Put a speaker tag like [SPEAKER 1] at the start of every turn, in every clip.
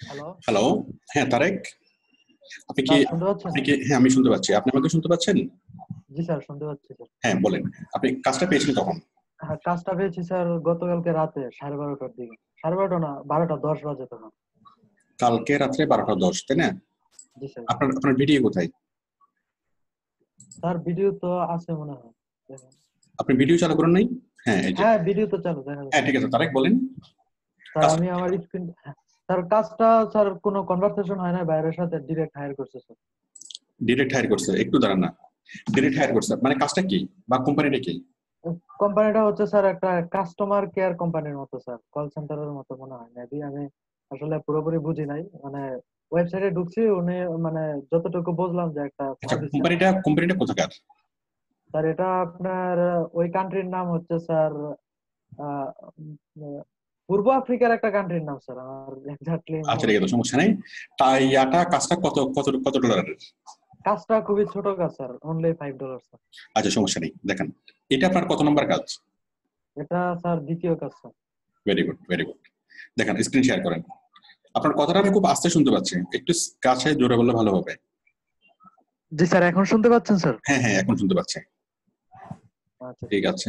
[SPEAKER 1] Hello,
[SPEAKER 2] hello. হ্যাঁ, তারেক। আপনি কি
[SPEAKER 1] স্যার শুনতে পাচ্ছেন?
[SPEAKER 2] আপনি কি হ্যাঁ, আমি শুনতে পাচ্ছি। আপনি আমাকে শুনতে পাচ্ছেন?
[SPEAKER 1] জি স্যার, শুনতে পাচ্ছি স্যার।
[SPEAKER 2] হ্যাঁ, বলেন। আপনি কাজটা পেয়েছেন কখন?
[SPEAKER 1] হ্যাঁ, কাজটা পেয়েছি স্যার গতকালকে রাতে 12:30টার দিকে। 12:30 না, 12:10 বাজে তখন।
[SPEAKER 2] কালকে রাত্রে 12:10, তাই না?
[SPEAKER 1] জি স্যার।
[SPEAKER 2] আপনার ভিডিও কোথায়?
[SPEAKER 1] স্যার ভিডিও তো আছে মনে হয়। দেখেন।
[SPEAKER 2] আপনি ভিডিও চালু করেন নাই? হ্যাঁ, এই যে।
[SPEAKER 1] হ্যাঁ, ভিডিও তো চালু দেখা
[SPEAKER 2] হ্যাঁ,
[SPEAKER 1] যাচ্ছে।
[SPEAKER 2] ঠিক আছে। তারেক বলেন।
[SPEAKER 1] স্যার
[SPEAKER 2] কাজটা
[SPEAKER 1] আমি আমার স্ক্রিন স্যার কাজটা স্যার কোনো কনভারসেশন হয় না বাইরের সাথে, ডিরেক্ট হায়ার করছে স্যার।
[SPEAKER 2] ডিরেক্ট হায়ার করছে। একটু দাঁড়ান না। ডিরেক্ট হায়ার করছে। মানে কাজটা কি? বা কোম্পানিটা কি?
[SPEAKER 1] কোম্পানিটা হচ্ছে স্যার একটা কাস্টমার কেয়ার কোম্পানির মতো স্যার, কল সেন্টারের মতো মনে হয় মেবি। আমি আসলে পুরোপুরি বুঝি নাই, মানে ওয়েবসাইটে ঢুকছি, উনি মানে যতটুকু বুঝলাম যে একটা
[SPEAKER 2] আচ্ছা,
[SPEAKER 1] সার্ভিস সেন্টার।
[SPEAKER 2] কোম্পানিটা কোথাকার?
[SPEAKER 1] স্যার এটা আপনার ওই কান্ট্রির নাম হচ্ছে স্যার আহ, উম, পূর্ব আফ্রিকার একটা কান্ট্রির নাম স্যার, আমার এক্স্যাক্টলি মনে
[SPEAKER 2] আচ্ছা, ঠিক আছে,
[SPEAKER 1] হচ্ছে না।
[SPEAKER 2] সমস্যা নেই। তাই কাজটা কত ডলারের?
[SPEAKER 1] কাজটা খুবই ছোট কাজ স্যার, অনলি $5 স্যার।
[SPEAKER 2] আচ্ছা, সমস্যা নেই। দেখেন, এটা আপনার কত নম্বর কাজ?
[SPEAKER 1] এটা স্যার দ্বিতীয় কাজ sir.
[SPEAKER 2] Very good, very good. দেখেন, স্ক্রিন শেয়ার করেন। আপনার কথাটা আমি খুব আস্তে শুনতে পাচ্ছি, একটু কাছে জোরে বললে ভালো হবে।
[SPEAKER 1] জি স্যার, এখন শুনতে পাচ্ছেন স্যার?
[SPEAKER 2] হ্যাঁ, হ্যাঁ, এখন শুনতে পাচ্ছি।
[SPEAKER 1] আচ্ছা
[SPEAKER 2] ঠিক
[SPEAKER 1] ঠিক আছে।
[SPEAKER 2] আছে।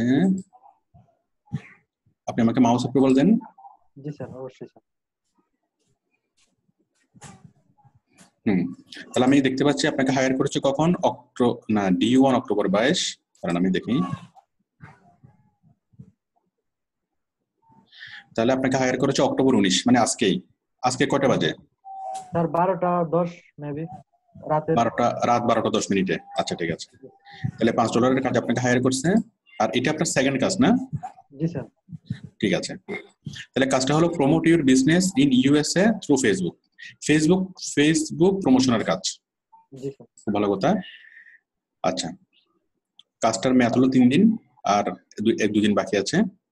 [SPEAKER 2] আপনি আমাকে মাউস অ্যাপ্রুভাল দেন।
[SPEAKER 1] জি স্যার, অবশ্যই স্যার।
[SPEAKER 2] হুম। তাহলে আমি দেখতে পাচ্ছি আপনাকে হায়ার করেছে কখন? D1 October 22। কারণ আমি দেখি। তাহলে আপনাকে হায়ার করেছে অক্টোবর 19, মানে আজকেই। আজকে কয়টা বাজে?
[SPEAKER 1] স্যার 12:10 মেবি, রাতের।
[SPEAKER 2] রাত 12:10। আচ্ছা, ঠিক আছে। তাহলে $5 কাজ আপনাকে হায়ার করছে। আর এটা আপনার সেকেন্ড কাজ, না?
[SPEAKER 1] জি স্যার।
[SPEAKER 2] ঠিক আছে। তাহলে কাজটা হলো promote your business in USA through Facebook. Facebook Facebook প্রমোশনের কাজ।
[SPEAKER 1] জি স্যার।
[SPEAKER 2] খুব ভালো কথা। আচ্ছা, কাজটার মেয়াদ হলো 3 দিন। আর 2 দিন বাকি আছে।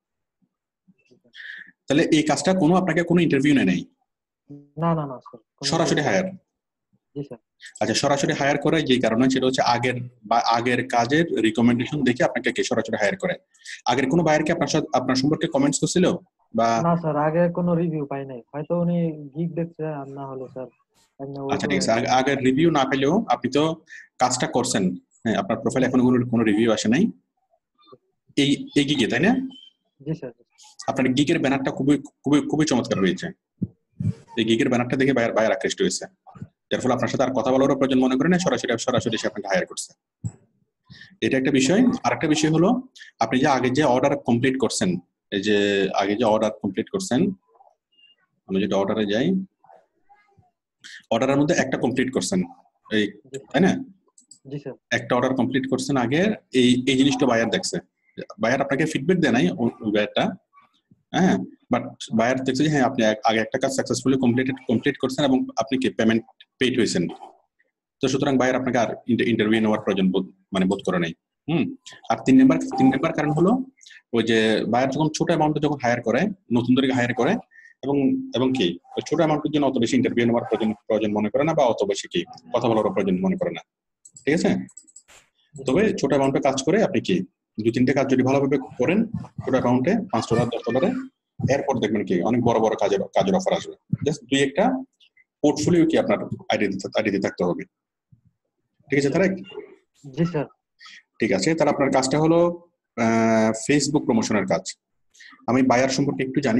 [SPEAKER 2] তাহলে এই কাজটা আপনাকে কোনো ইন্টারভিউ নেয় নাই?
[SPEAKER 1] না না না স্যার, কোনো
[SPEAKER 2] সরাসরি
[SPEAKER 1] ইন্টারভিউ।
[SPEAKER 2] হায়ার?
[SPEAKER 1] জি স্যার।
[SPEAKER 2] আচ্ছা, সরাসরি হায়ার করে যে কারণে সেটা হচ্ছে আগের কাজের রিকমেন্ডেশন দেখে আপনাকে সরাসরি হায়ার করে। আগের কোনো বায়ার কি আপনার সম্পর্কে কমেন্টস করছিল? বা
[SPEAKER 1] না স্যার, আগে কোনো রিভিউ পাই নাই, হয়তো উনি গিগ দেখছে, আর না হলে স্যার এমনি
[SPEAKER 2] আচ্ছা,
[SPEAKER 1] উল্টো
[SPEAKER 2] ঠিক আছে।
[SPEAKER 1] একটা।
[SPEAKER 2] আগের রিভিউ না পেলেও আপনি তো কাজটা করছেন। হ্যাঁ, আপনার
[SPEAKER 1] জি
[SPEAKER 2] প্রোফাইলে এখন
[SPEAKER 1] স্যার।
[SPEAKER 2] কোনো রিভিউ আসে নাই এই এই গিগে, তাই না?
[SPEAKER 1] জি স্যার।
[SPEAKER 2] আপনার গিগের ব্যানারটা খুবই খুবই খুবই চমৎকার হয়েছে। এই গিগের ব্যানারটা দেখে বায়ার আকৃষ্ট হয়েছে। যার ফলে আপনার সাথে আর কথা বলারও প্রয়োজন মনে করে না, সরাসরি সরাসরি সে আপনাকে হায়ার করছে। এটা একটা বিষয়। আরেকটা বিষয় হলো, আপনি যে আগে যে অর্ডার কমপ্লিট করছেন, এই যে আগে যে অর্ডার কমপ্লিট করছেন, আমি যেটা অর্ডারে যাই, অর্ডারের মধ্যে একটা কমপ্লিট করছেন, এই,
[SPEAKER 1] জি
[SPEAKER 2] তাই না?
[SPEAKER 1] জি স্যার।
[SPEAKER 2] একটা অর্ডার কমপ্লিট করছেন আগে। এই এই জিনিসটা বায়ার দেখছে। বায়ার আপনাকে ফিডব্যাক দেয় নাই, ওই বায়ারটা। হ্যাঁ। বাট বায়ার দেখছে যে হ্যাঁ, আপনি আগে একটা কাজ সাকসেসফুলি কমপ্লিট করছেন এবং আপনি কি পেমেন্ট পেইড হয়েছেন। তো সুতরাং বায়ার আপনাকে আর ইন্টারভিউ নেওয়ার প্রয়োজন বোধ করে নাই। হুম। আর তিন নাম্বার কারণ হলো, ওই যে বায়ার যখন ছোট অ্যামাউন্টে যখন হায়ার করে, নতুনদেরকে হায়ার করে, এবং এবং কি ওই ছোট অ্যামাউন্টের জন্য অত বেশি ইন্টারভিউ নেওয়ার প্রয়োজন মনে করে না, বা অত বেশি কি কথা বলার প্রয়োজন মনে করে না। ঠিক আছে।
[SPEAKER 1] জি স্যার।
[SPEAKER 2] তবে ছোট অ্যামাউন্টে কাজ করে আপনি কি 2-3টে কাজ যদি ভালোভাবে করেন, ছোট অ্যামাউন্টে $5 $10, এরপর দেখবেন কি অনেক বড় বড় কাজের অফার আসবে। জাস্ট 2-1টা পোর্টফোলিও কি আপনার আইডিতে থাকতে হবে। ঠিক আছে, তাই?
[SPEAKER 1] জি স্যার।
[SPEAKER 2] ঠিক আছে। তাহলে আপনার কাজটা হলো ফেসবুক প্রমোশনের কাজ। আমি বায়ার সম্পর্কে একটু জানি।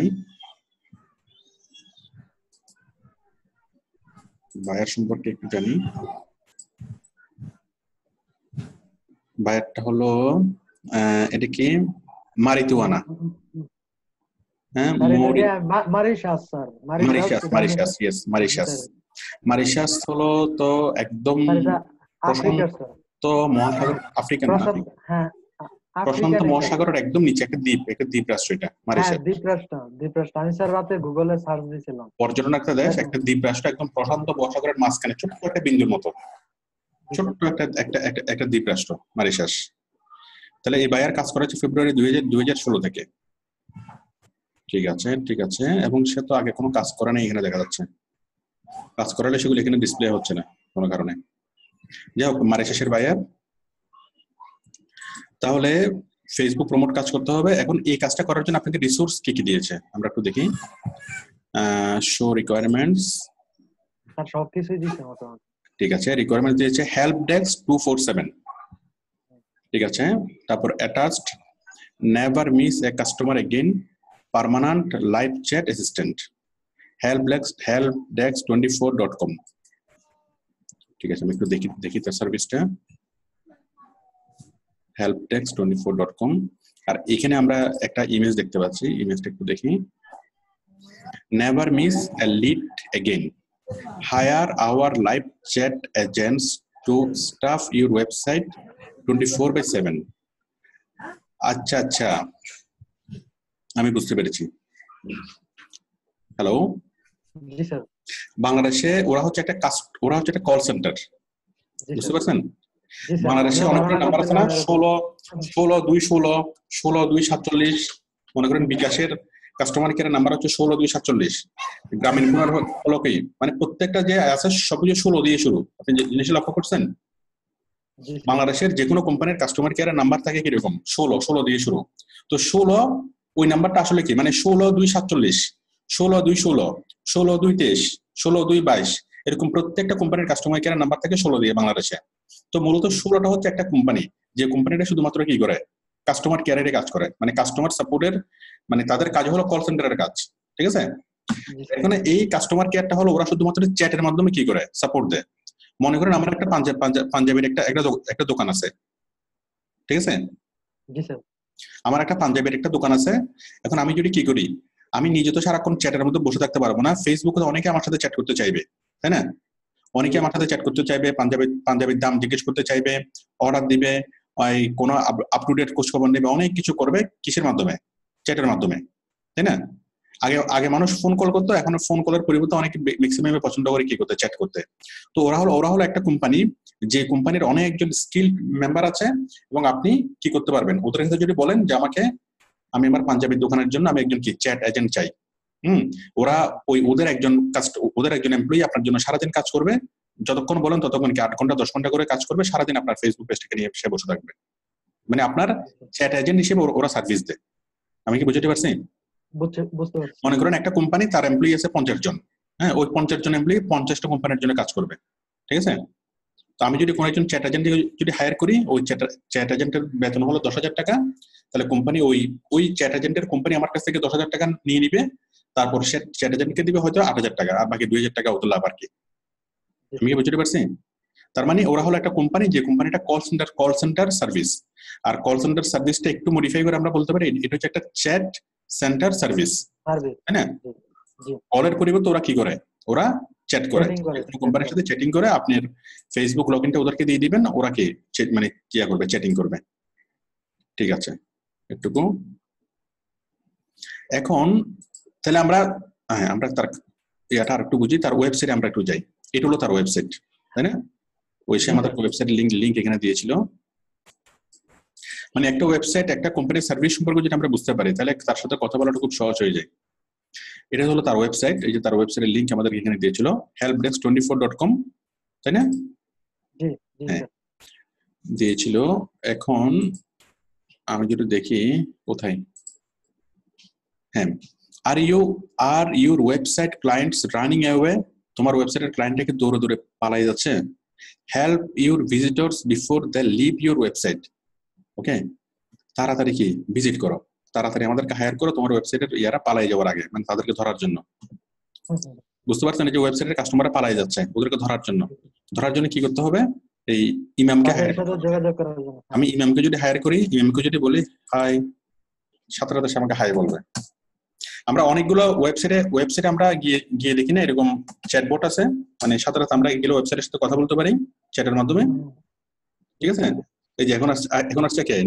[SPEAKER 2] বায়ারটা হলো এটা কি মারিতুয়ানা। হ্যাঁ,
[SPEAKER 1] স্যার এটা কি মারিশাস স্যার? মারিশাস
[SPEAKER 2] মারিশাস,
[SPEAKER 1] এটার
[SPEAKER 2] মারিশাস,
[SPEAKER 1] মধ্যে।
[SPEAKER 2] ইয়েস,
[SPEAKER 1] জি
[SPEAKER 2] মারিশাস।
[SPEAKER 1] স্যার।
[SPEAKER 2] মারিশাস হলো তো একদম
[SPEAKER 1] স্যার এটা আফ্রিকার স্যার।
[SPEAKER 2] প্রশান্ত মহাসাগর, আফ্রিকান না?
[SPEAKER 1] প্রশান্ত, হ্যাঁ,
[SPEAKER 2] প্রশান্ত
[SPEAKER 1] আফ্রিকানই স্যার।
[SPEAKER 2] মহাসাগরের একদম নিচে একটা দ্বীপ রাষ্ট্র এটা,
[SPEAKER 1] হ্যাঁ,
[SPEAKER 2] মারিশাস।
[SPEAKER 1] দ্বীপরাষ্ট্র আমি স্যার রাতে গুগলে সার্চ দিয়েছিলাম।
[SPEAKER 2] পর্যটন একটা দেশ,
[SPEAKER 1] এরকম।
[SPEAKER 2] একটা দ্বীপ রাষ্ট্র, একদম প্রশান্ত মহাসাগরের মাঝখানে ছোট্ট একটা বিন্দুর মতো,
[SPEAKER 1] জি স্যার।
[SPEAKER 2] ছোট্ট একটা দ্বীপ রাষ্ট্র, মারিশাস। তাহলে এই বায়ার কাজ করেছে ফেব্রুয়ারি 2016 থেকে। ঠিক আছে, ঠিক আছে। এবং সে তো আগে কোনো কাজ করে নাই, এখানে দেখা যাচ্ছে। কাজ করালে সেগুলো এখানে ডিসপ্লে হচ্ছে না কোনো কারণে। যাই হোক, মারিশাসের বায়ার। তাহলে ফেসবুক প্রমোট কাজ করতে হবে। এখন এই কাজটা করার জন্য আপনাকে রিসোর্স কি কি দিয়েছে আমরা একটু দেখি। শো রিকোয়ারমেন্টস,
[SPEAKER 1] স্যার সবকিছুই দিছে মোটামুটি।
[SPEAKER 2] ঠিক আছে, রিকোয়ারমেন্ট দিয়েছে হেল্প ডেস্ক 247, ঠিক আছে। তারপর attached never miss a customer again, permanent live chat assistant, helpdesk24.com। ঠিক আছে, আমি একটু দেখি তার সার্ভিসটা, helpdesk24.com। আর এখানে আমরা একটা ইমেজ দেখতে পাচ্ছি, ইমেজটা একটু দেখি। Never miss a lead again, hire our live chat agents to staff your website 24/7। আচ্ছা আচ্ছা, আমি বুঝতে পেরেছি। হ্যালো,
[SPEAKER 1] জি স্যার।
[SPEAKER 2] বাংলাদেশে ওরা হচ্ছে একটা কল সেন্টার, বুঝতে পারছেন? বাংলাদেশে অনেকগুলো নাম্বার আছে না, 16 216 মনে করেন বিকাশের কাস্টমার কেয়ারের নাম্বার হচ্ছে 16 247, গ্রামীণ ফোনের হলো কি, মানে প্রত্যেকটা যে আছে সবকিছু 16 দিয়ে শুরু। আপনি জিনিসটা লক্ষ্য করছেন? বাংলাদেশের যে কোনো কোম্পানির কাস্টমার কেয়ারের নাম্বার থাকে কিরকম, 16 দিয়ে শুরু। তো 16 ওই নাম্বারটা আসলে কি, মানে 16 247, 16 216, 16 223, 16 222, এরকম প্রত্যেকটা কোম্পানির কাস্টমার কেয়ারের নাম্বার থাকে 16 দিয়ে বাংলাদেশে। তো মূলত 16টা হচ্ছে একটা কোম্পানি, যে কোম্পানিটা শুধুমাত্র কি করে, কাস্টমার কেয়ারের কাজ করে, মানে কাস্টমার সাপোর্টের, মানে তাদের কাজ হলো কল সেন্টারের কাজ, ঠিক আছে। এখানে এই কাস্টমার কেয়ারটা হলো ওরা শুধুমাত্র চ্যাটের মাধ্যমে কি করে, সাপোর্ট দেয়। মনে করেন আমার একটা পাঞ্জাবের একটা দোকান আছে, ঠিক আছে। আমার একটা পাঞ্জাবের একটা দোকান আছে। এখন আমি যদি কি করি, আমি নিজে তো সারাক্ষণ চ্যাটের মধ্যে বসে থাকতে পারবো না। ফেসবুকে অনেকে আমার সাথে চ্যাট করতে চাইবে, তাই না? অনেকে আমার সাথে চ্যাট করতে চাইবে, পাঞ্জাবির দাম জিজ্ঞেস করতে চাইবে, অর্ডার দিবে, ওই কোনো আপ টু ডেট খোঁজ খবর নেবে, অনেক কিছু করবে কিসের মাধ্যমে, চ্যাটের মাধ্যমে, তাই না? আগে মানুষ ফোন কল করতো, এখন ফোন কলের পরিবর্তে অনেকে ম্যাক্সিমামে পছন্দ করে কি করতে, চ্যাট করতে। তো ওরা হলো একটা কোম্পানি, যে কোম্পানির অনেকজন স্কিল মেম্বার আছে, এবং আপনি কি করতে পারবেন, ওদের কাছে যদি বলেন যে আমি আমার পাঞ্জাবির দোকানের জন্য আমি একজন কি চ্যাট এজেন্ট চাই, ওরা ওদের একজন এমপ্লয়ি আপনার জন্য সারাদিন কাজ করবে, যতক্ষণ বলেন ততক্ষণ কি 8 ঘন্টা 10 ঘন্টা করে কাজ করবে, সারাদিন আপনার ফেসবুক পেজটাকে নিয়ে সে বসে থাকবে, মানে আপনার চ্যাট এজেন্ট হিসেবে ওরা সার্ভিস দেয়। আমি কি বুঝতে পারছি? মনে করেন একটা কোম্পানি, তার এমপ্লয়ি আছে 50 জন, হ্যাঁ, ওই 50 জন এমপ্লয়ি 50টা কোম্পানির জন্য কাজ করবে, ঠিক আছে। তো আমি যদি কোনো একজন চ্যাট এজেন্ট যদি হায়ার করি, ওই চ্যাট এজেন্টের বেতন হলো 10,000 টাকা, তাহলে কোম্পানি ওই চ্যাট এজেন্টের কোম্পানি আমার কাছ থেকে 10,000 টাকা নিয়ে নিবে, তারপর সে চ্যাট এজেন্টকে দিবে হয়তো 8,000 টাকা, আর বাকি 2,000 টাকা ওদের লাভ আর কি। আমি কি বুঝতে পারছি? তার মানে ওরা হলো একটা কোম্পানি, যে কোম্পানিটা কল সেন্টার সার্ভিস, আর কল সেন্টার সার্ভিসটা একটু মডিফাই করে আমরা বলতে পারি এটা হচ্ছে একটা চ্যাট সেন্টার সার্ভিস, তাই না? কলের পরিবর্তে ওরা কি করে, ওরা চ্যাট করে, কোম্পানির সাথে চ্যাটিং করে, আপনার ফেসবুক লগইনটা ওদেরকে দিয়ে দিবেন, ওরা কি মানে কি করবে, চ্যাটিং করবে, ঠিক আছে। একটুকু এখন তাহলে আমরা তার এটা আর একটু বুঝি, তার ওয়েবসাইটে আমরা একটু যাই। এটা হলো তার ওয়েবসাইট, তাই না? ওই সে আমাদের ওয়েবসাইট লিংক এখানে দিয়েছিল। মানে একটা ওয়েবসাইট একটা কোম্পানির সার্ভিস সম্পর্কে যদি আমরা বুঝতে পারি, তাহলে তার সাথে কথা বলাটা খুব সহজ হয়ে যায়। এটা হলো তার ওয়েবসাইট, এই যে তার ওয়েবসাইটের লিংক আমাদের এখানে দিয়েছিল, helpdesk24.com, তাই না? দিয়েছিল। এখন আমি যদি দেখি কোথায়, হ্যাঁ, আর your website clients running away, তোমার ওয়েবসাইটের ক্লায়েন্টটাকে দৌড়ে দৌড়ে পালাই যাচ্ছে। Help your visitors before they leave your website, okay, তাড়াতাড়ি কি ভিজিট করো, তাড়াতাড়ি আমাদেরকে হায়ার করো তোমার ওয়েবসাইটের ইয়ারা পালাই যাওয়ার আগে, মানে তাদেরকে ধরার জন্য। বুঝতে পারছেন, যে ওয়েবসাইটের কাস্টমাররা পালাই যাচ্ছে, ওদেরকে ধরার জন্য কি করতে হবে, এই ইমামকে হায়ার করতে হবে। আমি ইমামকে যদি হায়ার করি, ইমামকে যদি বলি হাই, সাথে সাথে সে আমাকে হাই বলবে। আমরা অনেকগুলো ওয়েবসাইটে আমরা গিয়ে দেখি না, এরকম চ্যাটবট আছে, মানে সাথে সাথে আমরা গেলে ওয়েবসাইটের সাথে কথা বলতে পারি চ্যাটের মাধ্যমে, ঠিক আছে। এই যে এখন আসছে কে,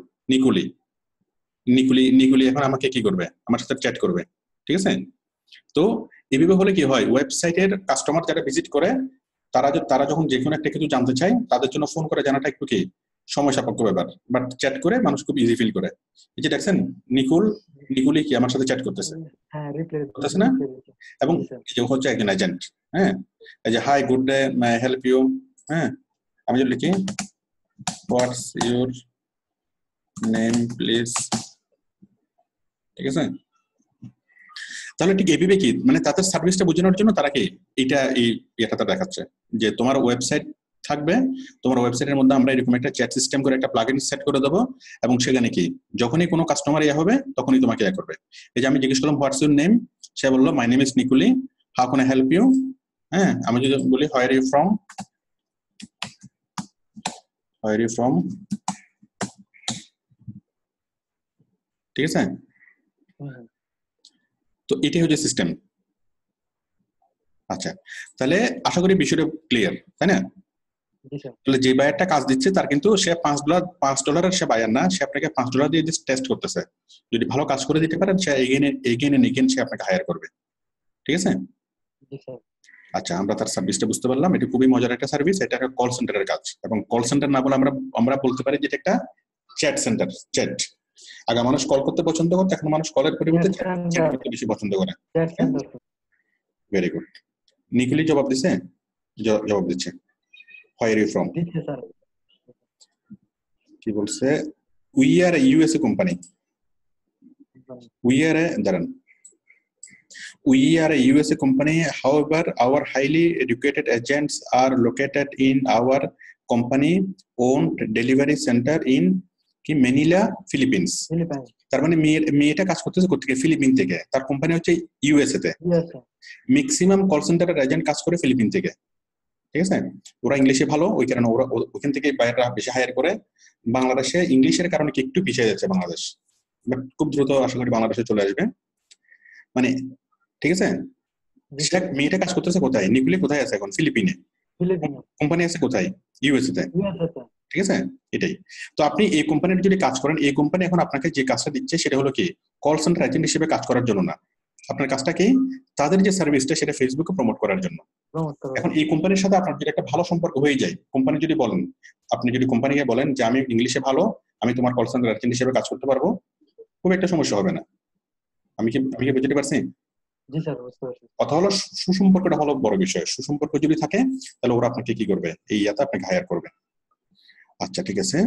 [SPEAKER 2] নিকুলি এখন আমাকে কি করবে, আমার সাথে চ্যাট করবে, ঠিক আছে। তো এইভাবে হলে কি হয়, ওয়েবসাইটের কাস্টমার যারা ভিজিট করে, তারা যখন যে কোনো একটা কিছু জানতে চায়, তাদের জন্য ফোন করে জানাটা একটু কি সময় সাপেক্ষ ব্যাপার, বাট চ্যাট করে মানুষ খুব ইজি ফিল করে। এই যে দেখছেন নিকুলি কি আমার সাথে চ্যাট করতেছে না, এবং যে হচ্ছে একজন এজেন্ট, হ্যাঁ, এই যে hi good day, may help you, হ্যাঁ, আমি যদি লিখি হোয়াটস ইউর নেম প্লিজ, ঠিক আছে। তাহলে ঠিক এভাবে কি মানে তাদের সার্ভিসটা বোঝানোর জন্য তারা কি এই এটাতে দেখাচ্ছে যে তোমার ওয়েবসাইট থাকবে, তোমার ওয়েবসাইটের মধ্যে আমরা এরকম একটা চ্যাট সিস্টেম করে একটা প্লাগইন সেট করে দেবো, এবং সেখানে কি যখনই কোনো কাস্টমার হবে তখনই তোমাকে করবে। এই যে আমি জিজ্ঞেস করলাম হোয়াটস ইউর নেম, সে বললো মাই নেম ইজ নিকুলি, how can I help you. হ্যাঁ, আমি যদি বলি হোয়ার ইউ ফ্রম, ঠিক আছে। তো এটাই হচ্ছে সিস্টেম। আচ্ছা, তাহলে আশা করি বিষয়টা ক্লিয়ার, তাই না? তাহলে যে বায়ারটা কাজ দিচ্ছে তার কিন্তু সে $5 সে বায়ার না, সে আপনাকে $5 দিয়ে টেস্ট করতেছে। যদি ভালো কাজ করে দিতে পারেন সে এগেন সে আপনাকে হায়ার করবে, ঠিক আছে। আচ্ছা, আমরা তার সার্ভিসটা বুঝতে পারলাম, এটা খুবই মজার একটা সার্ভিস, এটা একটা কল সেন্টারের কাজ। এবং কল সেন্টার না বলে আমরা বলতে পারি যে এটা একটা চ্যাট সেন্টার। চ্যাট, আগে মানুষ কল করতে পছন্দ করতো, এখন মানুষ কলের পরিবর্তে চ্যাট করতে বেশি পছন্দ করে। Very good. নিকুলি জবাব দিছে, জবাব দিচ্ছে হোয়ার ইউ ফ্রম। কি বলছে? We are a USA company. We are a USA company. However, our highly educated agents are located in our company-owned delivery center in Manila, Philippines. তার মানে মেয়েটা কাজ করতেছে কোথেকে? ফিলিপিন থেকে। তার কোম্পানি হচ্ছে ইউএসএ তে। ম্যাক্সিমাম কল সেন্টারের এজেন্ট কাজ করে ফিলিপিন থেকে, ঠিক আছে। ওরা ইংলিশে ভালো, ওই কারণে ওরা ওখান থেকে বাইরেরা বেশি হায়ার করে। বাংলাদেশে ইংলিশের কারণে কি একটু পিছিয়ে যাচ্ছে বাংলাদেশ, বাট খুব দ্রুত আশা করি বাংলাদেশে চলে আসবে, মানে ঠিক আছে। মেয়েটা কাজ করতেছে কোথায়? নিকুলি কোথায় আছে এখন? ফিলিপিনে। কোম্পানি আছে কোথায়? ইউএসএ তে, ঠিক আছে। এটাই তো, আপনি এই কোম্পানির যদি কাজ করেন, এই কোম্পানি এখন আপনাকে যে কাজটা দিচ্ছে সেটা হলো কি কল সেন্টার এজেন্ট হিসেবে কাজ করার জন্য না। আপনার কাজটা কি? তাদের যে সার্ভিসটা সেটা ফেসবুকে প্রমোট করার জন্য। এখন এই কোম্পানির সাথে আপনার যদি একটা ভালো সম্পর্ক হয়ে যায়, কোম্পানি যদি বলেন, আপনি যদি কোম্পানিকে বলেন যে আমি ইংলিশে ভালো, আমি তোমার কল সেন্টার এজেন্ট হিসেবে কাজ করতে পারবো, খুব একটা সমস্যা হবে না। আমি কি বুঝতে পারছি? কথা হলো সুসম্পর্কটা হলো বড় বিষয়। সুসম্পর্ক যদি থাকে তাহলে ওরা আপনাকে কি করবে? এই ইয়াতে আপনাকে হায়ার করবে। আচ্ছা, ঠিক আছে।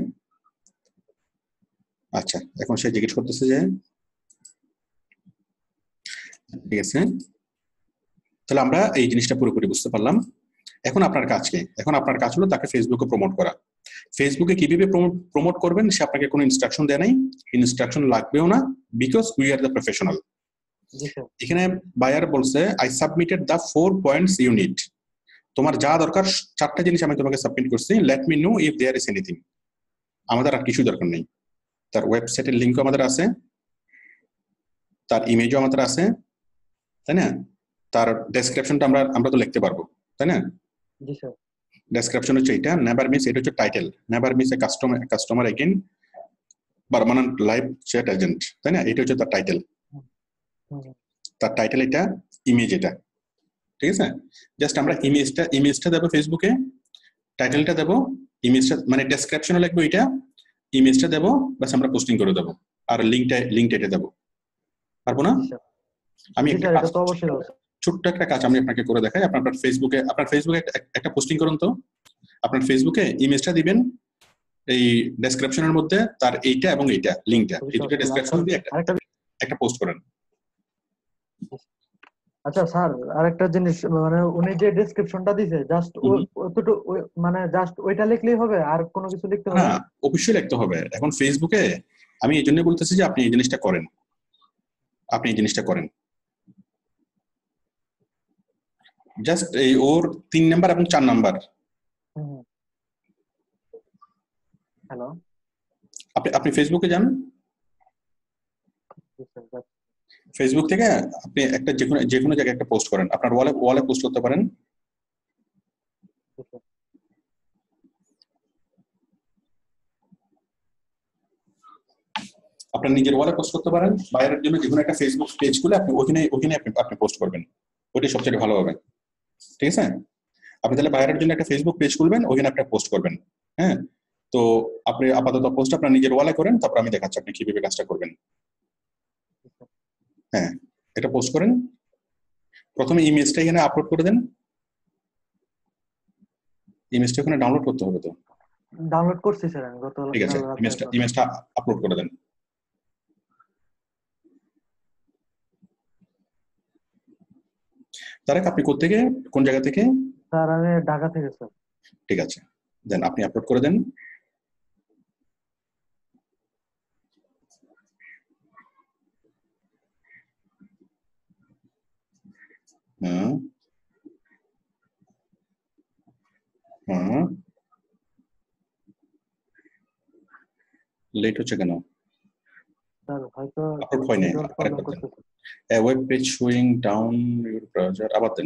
[SPEAKER 2] আচ্ছা, এখন সে জিজ্ঞেস করতেছে যে ঠিক আছে, তাহলে আমরা এই জিনিসটা পুরোপুরি বুঝতে পারলাম। এখন আপনার কাজ কি? এখন আপনার কাজ হলো তাকে ফেসবুকে প্রমোট করা। ফেসবুকে কিভাবে প্রমোট করবেন সে আপনাকে কোনো ইনস্ট্রাকশন দেয় নাই, ইনস্ট্রাকশন লাগবেও না, because we are the professional. এখানে বায়ার বলছে I submitted the 4 points you need. তোমার যা দরকার 4টা জিনিস আমি তোমাকে সাবমিট করছি, let me know if there is anything. আমাদের আর কিছু দরকার নেই। তার ওয়েবসাইটের লিঙ্কও আমাদের আছে, তার ইমেজও আমাদের আছে, তাই না। তার ডেসক্রিপশনটা আমরা তো লিখতে পারবো, তাই না। ডেসক্রিপশন হচ্ছে এটা, নেভার মিস, এটা হচ্ছে title, never miss a customer again, permanent live chat agent, তাই না। এটা হচ্ছে তার টাইটেল। তার টাইটেল এটা, ইমেজ এটা, ঠিক আছে। জাস্ট আমরা ইমেজটা দেবো ফেসবুকে, টাইটেলটা দেবো, ইমেজটা মানে ডেসক্রিপশনে লিখবো এটা, ইমেজটা দেবো, বাস আমরা পোস্টিং করে দেবো, আর লিঙ্কটা এটা দেবো, পারবো না? আমি ছোট্ট একটা কাজ আমি আপনাকে করে দেখাই। আপনার ফেসবুকে একটা পোস্টিং করুন তো। আপনার ফেসবুকে ইমেজটা দিবেন এই ডেসক্রিপশনের মধ্যে, তার এইটা এবং এইটা লিঙ্কটা, এই দুটো ডেসক্রিপশন দিয়ে একটা পোস্ট করেন।
[SPEAKER 1] আচ্ছা স্যার, আরেকটা জিনিস, মানে উনি যে ডেসক্রিপশনটা দিয়েছে জাস্ট মানে জাস্ট ওইটা লিখলেই হবে, আর কোনো কিছু লিখতে হবে না?
[SPEAKER 2] অবশ্যই লিখতে হবে। এখন ফেসবুকে আমি এই জন্য বলতেছি যে আপনি এই জিনিসটা করেন, জাস্ট এই ওর 3 নাম্বার এবং 4 নাম্বার।
[SPEAKER 1] হ্যালো,
[SPEAKER 2] আপনি ফেসবুকে যান, ফেসবুক থেকে আপনি একটা যে কোনো জায়গায় একটা পোস্ট করেন, আপনার ওয়ালে পোস্ট করতে পারেন। আপনার নিজের ওয়ালে পোস্ট করতে পারেন, বাইরের জন্য যে কোনো একটা ফেসবুক পেজ খুলে আপনি ওখানে আপনি পোস্ট করবেন, ওইটাই সবচেয়ে ভালো হবে, ঠিক আছে। আপনি তাহলে বাইরের জন্য একটা ফেসবুক পেজ খুলবেন, ওখানে একটা পোস্ট করবেন। হ্যাঁ, তো আপনি আপাতত পোস্ট আপনার নিজের ওয়ালে করেন, তারপর আমি দেখাচ্ছি আপনি কিভাবে কাজটা করবেন। হ্যাঁ, এটা পোস্ট করেন, প্রথমে ইমেজটা এখানে আপলোড করে দেন। ইমেজটা এখানে ডাউনলোড করতে হবে, তো
[SPEAKER 1] ডাউনলোড করছি স্যার আমি গত
[SPEAKER 2] ঠিক আছে, ইমেজটা আপলোড করে দেন। তারেক আপনি কোত্থেকে, কোন জায়গা থেকে?
[SPEAKER 1] স্যার আমি ঢাকা থেকে স্যার।
[SPEAKER 2] ঠিক আছে, দেন আপনি আপলোড করে দেন। লেট হচ্ছে কেন?
[SPEAKER 1] স্যার হয়তো
[SPEAKER 2] আপলোড হয়নি,
[SPEAKER 1] নেটওয়ার্ক প্রবলেম
[SPEAKER 2] আরেকবার দেন।
[SPEAKER 1] করতেছে।
[SPEAKER 2] A web page showing down your browser, আবার দেন।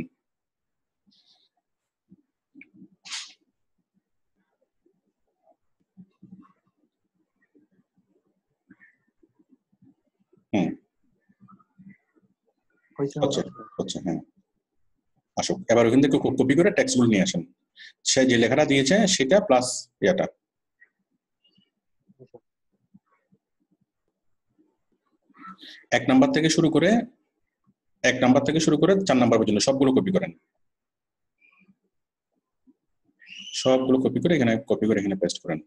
[SPEAKER 2] হচ্ছে, হ্যাঁ আসুক। এবার ওখান থেকে কপি করে টেক্সটগুলো নিয়ে আসেন, সে যে লেখাটা দিয়েছে সেটা প্লাস এটা। এক নাম্বার থেকে শুরু করে 4 নাম্বার পর্যন্ত সবগুলো কপি করেন, সবগুলো কপি করে এখানে পেস্ট করেন।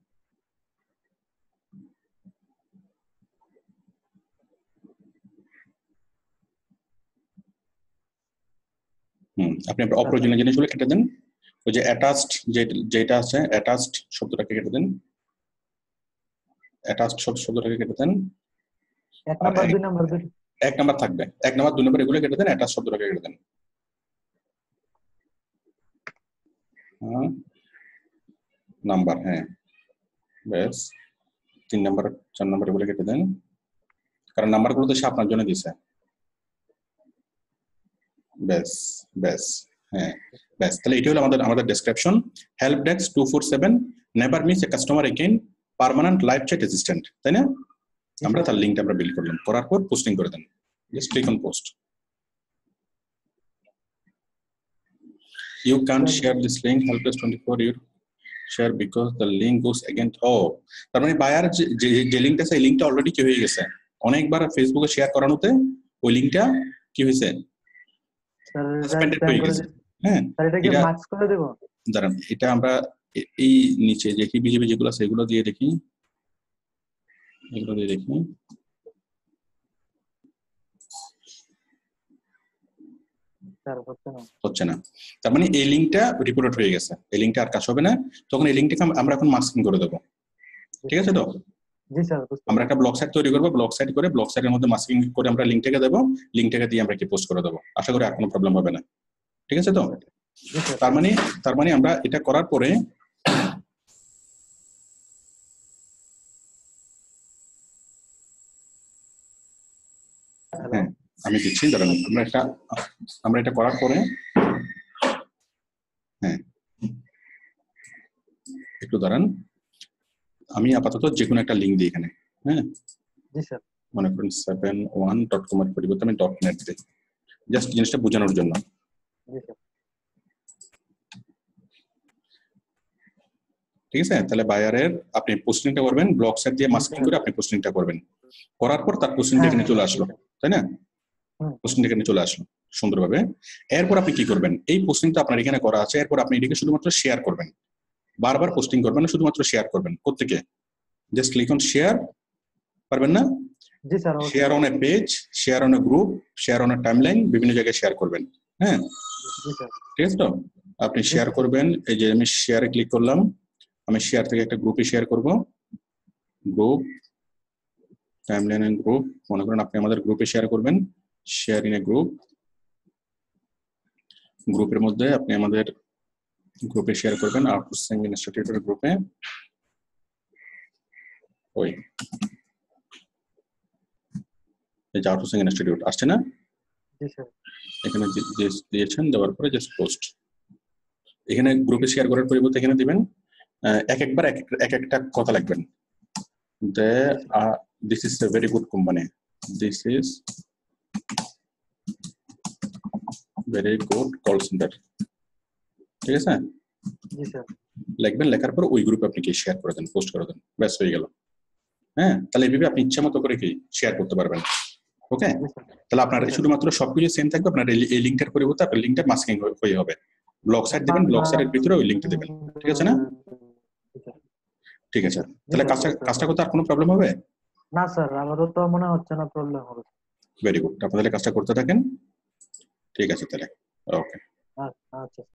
[SPEAKER 2] আপনি আপনার অপ্রয়োজনীয় জিনিসগুলো কেটে দেন। ওই যে অ্যাটাচড যেটা আছে, অ্যাটাচড শব্দটাকে কেটে দেন, অ্যাটাচড শব্দটাকে কেটে দেন।
[SPEAKER 1] 1 নাম্বার 2 নাম্বার
[SPEAKER 2] 1 নাম্বার থাকবে, 1 নাম্বার 2 নাম্বার এগুলো কেটে দেন, অ্যাটাচ শব্দটাকে কেটে দেন। নাম্বার, হ্যাঁ বেশ। 3 নাম্বার 4 নাম্বার এগুলো কেটে দেন, কারণ নাম্বারগুলো তো সে আপনার জন্য দিয়েছে। বেশ বেশ, হ্যাঁ বেশ। তাহলে এটা হলো আমাদের description. Help desk 247 never miss a customer again, permanent live chat assistant, তাই না? আমরা তার লিংকটা আমরা বিল্ড করলাম, করার পর পোস্টিং করে দেন। Just click on post. You can't share this link, helpdesk 24 you share because the link goes against, তার মানে বায়ার যে লিংকটা আছে এই লিংকটা অলরেডি কি হয়ে গেছে, অনেকবার ফেসবুকে শেয়ার করানোতে ওই লিংকটা কি হয়েছে, সাসপেন্ডেড হয়ে গেছে। হ্যাঁ,
[SPEAKER 1] স্যার এটা কি মার্কস করে দেব?
[SPEAKER 2] দাঁড়ান, এটা আমরা এই নিচে যে কি বিজেপি যেগুলো আছে এগুলো দিয়ে দেখি, এগুলো দিয়ে দেখি। হচ্ছে না, তার মানে এই লিংকটা রিপোর্ট হয়ে গেছে, এই লিংকটা আর কাজ হবে না। তখন এই লিংকটাকে আমরা এখন মাস্কিং করে দেবো, ঠিক আছে তো?
[SPEAKER 1] জি স্যার।
[SPEAKER 2] আমরা একটা ব্লগ সাইট তৈরি করবো, ব্লগ সাইট করে ব্লগ সাইটের মধ্যে মাস্কিং করে আমরা লিংকটাকে দেবো, লিংকটাকে দিয়ে আমরা কি পোস্ট করে দেবো। আশা করি আর কোনো প্রবলেম হবে না, ঠিক আছে তো? তার মানে আমরা এটা করার পরে হ্যাঁ আমি দিচ্ছি, দাঁড়ান। আমরা এটা করার পরে হ্যাঁ একটু দাঁড়ান, আমি আপাতত যে কোনো একটা লিঙ্ক দিই এখানে। হ্যাঁ মনে করেন 71.com এর পরিবর্তে আমি .net দিই, জাস্ট জিনিসটা বোঝানোর জন্য। ঠিক আছে, তাহলে বায়ারের আপনি পোস্টিংটা করবেন, ব্লগ সাইট দিয়ে মাস্কিং করে আপনি পোস্টিংটা করবেন, করার পর তার পোস্টিংটা এখানে চলে আসলো, তাই না? পোস্টিংটা এখানে চলে আসলো সুন্দরভাবে। এরপর আপনি কি করবেন, এই পোস্টিংটা আপনার এখানে করা আছে, এরপর আপনি এটাকে শুধুমাত্র শেয়ার করবেন, বারবার পোস্টিং করবেন না, শুধুমাত্র শেয়ার করবেন। কোত্থেকে? জাস্ট ক্লিক অন শেয়ার, পারবেন না?
[SPEAKER 1] জি sir.
[SPEAKER 2] Share on a page, share on a group, share on a timeline, বিভিন্ন জায়গায় শেয়ার করবেন। হ্যাঁ ঠিক আছে তো? আপনি শেয়ার করবেন, এই যে আমি শেয়ারে ক্লিক করলাম, আমি শেয়ার থেকে একটা গ্রুপে শেয়ার করব, গ্রুপ টাইমলাইন এন্ড গ্রুপ। মনে করেন আপনি আমাদের গ্রুপে শেয়ার করবেন, শেয়ার ইন এ গ্রুপ, গ্রুপের মধ্যে আপনি আমাদের গ্রুপে শেয়ার করবেন, আউটসোর্সিং ইনস্টিটিউটের গ্রুপে। ওই এই যে আউটসোর্সিং ইনস্টিটিউট আসছে না, এখানে দিয়েছেন, দেওয়ার পরে জাস্ট পোস্ট। এখানে গ্রুপে শেয়ার করার পরিবর্তে এখানে দিবেন একবার এক একটা কথা লিখবেন। This is a very good company, this is very good call center, ঠিক আছে? লিখবেন, লেখার পর ওই গ্রুপে আপনি কি শেয়ার করে দেন, পোস্ট করে দেন, ব্যাস হয়ে গেল। হ্যাঁ, তাহলে এইভাবে আপনি ইচ্ছা মতো করে কি শেয়ার করতে পারবেন। ওকে, তাহলে আপনার শুধুমাত্র সবকিছু সেম থাকবে, আপনার এই লিঙ্কটার পরিবর্তে আপনার লিঙ্কটা মাস্কিং হয়ে হবে। ব্লগ সাইট দিবেন, ব্লগ সাইটের ভিতরে ওই লিঙ্কটা দিবেন, ঠিক আছে না? ঠিক আছে, তাহলে কাজটা করতে আর কোনো প্রবলেম হবে
[SPEAKER 1] না স্যার? আমাদের তো মনে হচ্ছে না প্রবলেম হবে।
[SPEAKER 2] ভেরি গুড, আপনারা কাজটা করতে থাকেন, ঠিক আছে তাহলে। ওকে।
[SPEAKER 1] আচ্ছা।